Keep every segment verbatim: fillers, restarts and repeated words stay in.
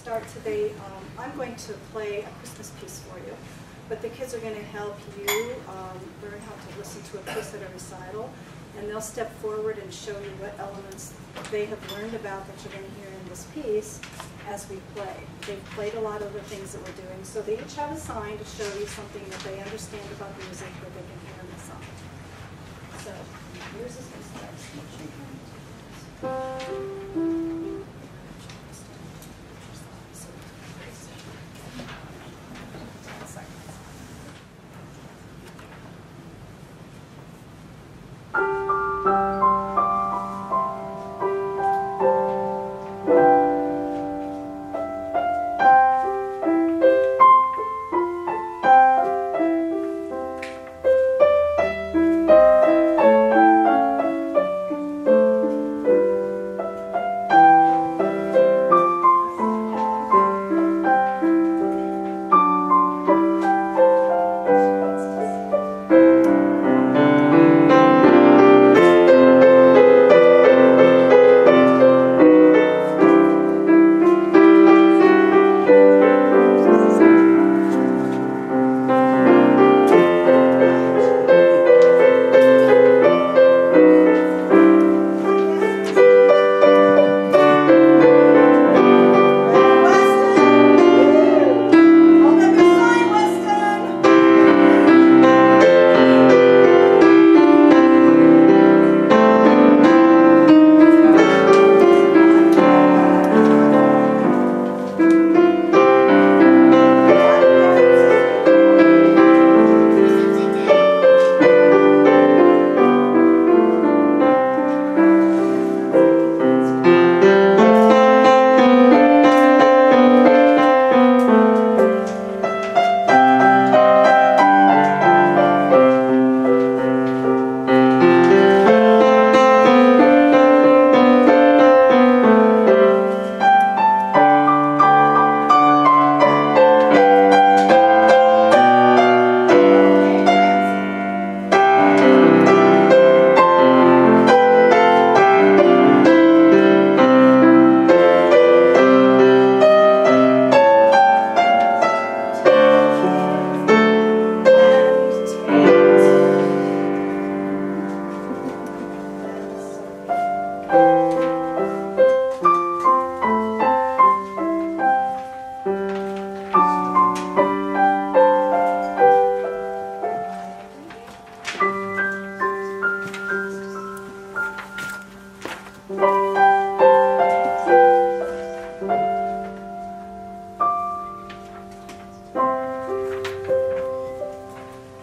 start today, um, I'm going to play a Christmas piece for you, but the kids are going to help you um, learn how to listen to a piece at a recital, and they'll step forward and show you what elements they have learned about that you're going to hear in this piece as we play. They've played a lot of the things that we're doing, so they each have a sign to show you something that they understand about music that they can hear in the song. So, here's this one starts.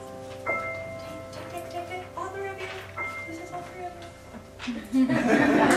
All three of you. This is all three of you.